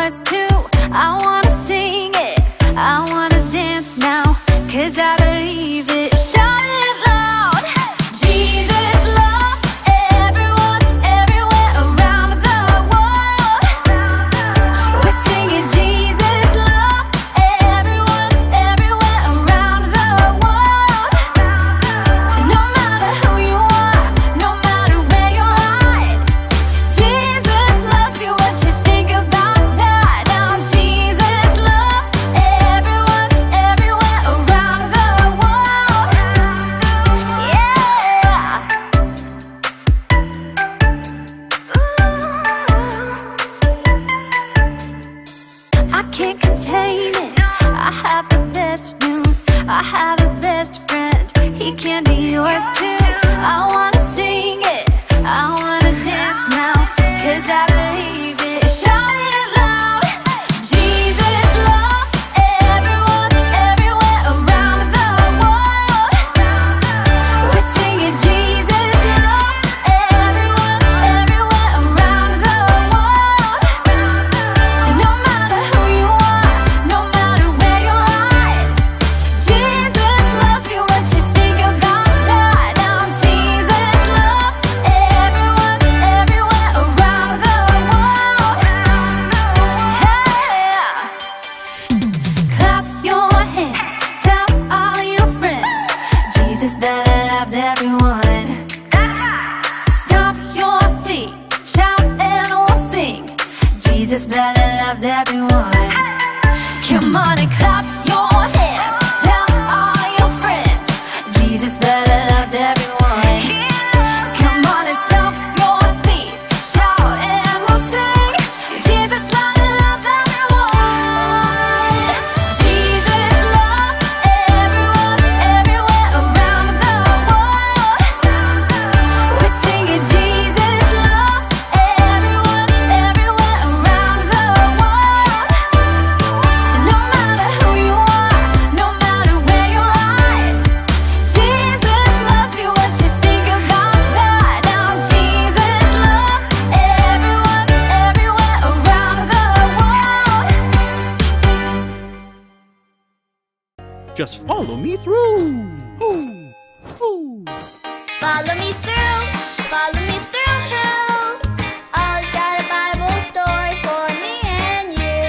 yours too. I wanna sing it, I wanna dance now, 'cause I believe it. Shout it loud. Jesus loves everyone, everywhere around the world. We're singing Jesus loves everyone, everywhere around the world. No matter who you are, no matter where you're at, Jesus loves you. What you think about that? Now Jesus loves everyone, everywhere around the world. Yeah. I can't contain it. I have the best news. I have the best friend. He can be yours too. I wanna sing it, I wanna dance now, 'cause I believe it. Shout it loud. Jesus loves everyone, everywhere around the world. We're singing Jesus loves everyone, everywhere around the world. No matter who you are, no matter where you're at, Jesus loves you. What you think about that? Now Jesus loves everyone, everywhere around the world. Yeah. Clap your hands, tell all your friends, Jesus that loves everyone. Stomp your feet, shout and we'll sing, Jesus that loves everyone. Come on and clap your hands, tell all your friends, Jesus that loves everyone. Come on and stomp your feet, shout and we'll sing, Jesus that loves everyone. Jesus loves everyone, everywhere around the world. We're singing Jesus loves everyone, everywhere around the world. No matter who you are, no matter where you're at, Jesus loves you. What you think about that? Now Jesus loves everyone, everywhere around the world. Just follow me through. Ooh, ooh. Follow me through, follow me through. Ollie's got a Bible story for me and you.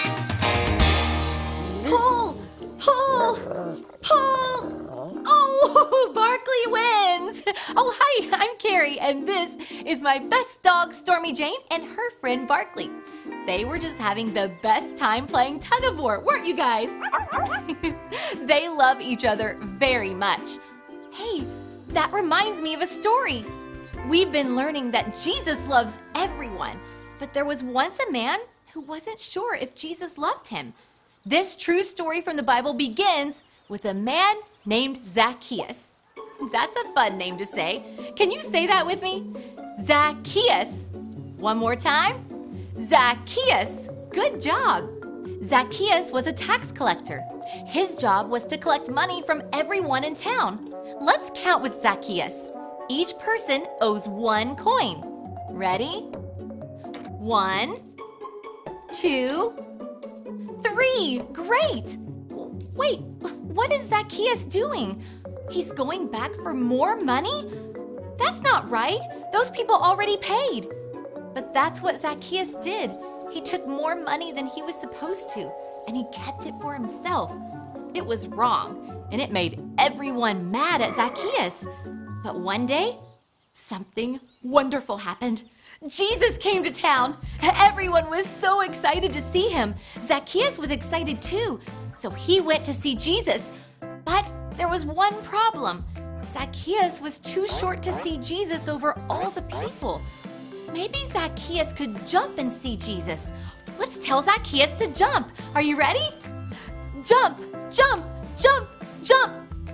Pull! Pull! Pull! Oh, Barkley wins! Oh, hi, I'm Carrie, and this is my best dog, Stormy Jane, and her friend Barkley. They were just having the best time playing tug-of-war, weren't you guys? They love each other very much. Hey, that reminds me of a story. We've been learning that Jesus loves everyone, but there was once a man who wasn't sure if Jesus loved him. This true story from the Bible begins with a man named Zacchaeus. That's a fun name to say. Can you say that with me? Zacchaeus. One more time. Zacchaeus. Good job. Zacchaeus was a tax collector. His job was to collect money from everyone in town. Let's count with Zacchaeus. Each person owes 1 coin. Ready? 1, 2, 3. Great! Wait, what is Zacchaeus doing? He's going back for more money? That's not right. Those people already paid. But that's what Zacchaeus did. He took more money than he was supposed to, and he kept it for himself. It was wrong, and it made everyone mad at Zacchaeus. But one day, something wonderful happened. Jesus came to town. Everyone was so excited to see him. Zacchaeus was excited too, so he went to see Jesus. But there was one problem. Zacchaeus was too short to see Jesus over all the people. Maybe Zacchaeus could jump and see Jesus. Let's tell Zacchaeus to jump. Are you ready? Jump, jump, jump, jump.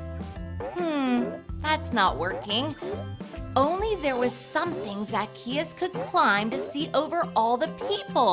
That's not working. Only there was something Zacchaeus could climb to see over all the people.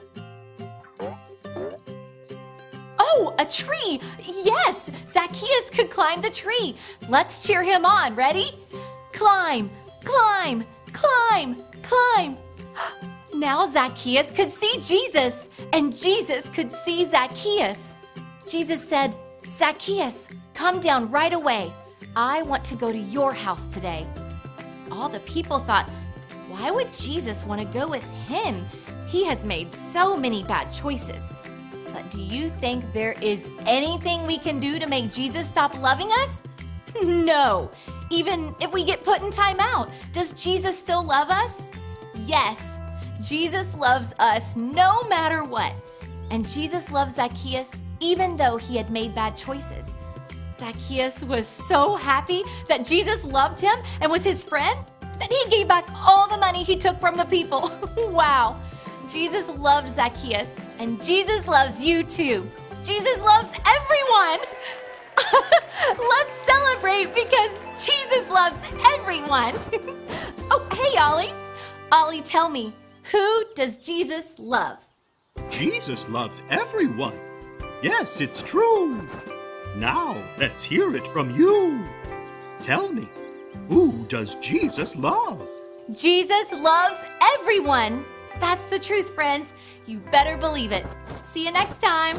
Oh, a tree! Yes, Zacchaeus could climb the tree. Let's cheer him on. Ready? Climb, climb, climb, climb. Now Zacchaeus could see Jesus, and Jesus could see Zacchaeus. Jesus said, "Zacchaeus, come down right away. I want to go to your house today." All the people thought, why would Jesus want to go with him? He has made so many bad choices. But do you think there is anything we can do to make Jesus stop loving us? No. Even if we get put in timeout, does Jesus still love us? Yes. Jesus loves us no matter what. And Jesus loves Zacchaeus even though he had made bad choices. Zacchaeus was so happy that Jesus loved him and was his friend that he gave back all the money he took from the people. Wow. Jesus loved Zacchaeus, and Jesus loves you too. Jesus loves everyone. Let's celebrate because Jesus loves everyone. Oh, hey, Ollie. Ollie, tell me, who does Jesus love? Jesus loves everyone. Yes, it's true. Now, let's hear it from you. Tell me, who does Jesus love? Jesus loves everyone. That's the truth, friends. You better believe it. See you next time.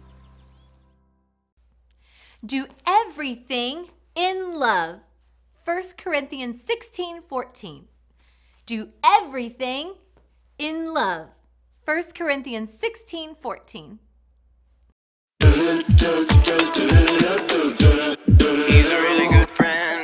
Do everything in love. 1 Corinthians 16:14. Do everything in love. 1 Corinthians 16:14. He's a really good friend.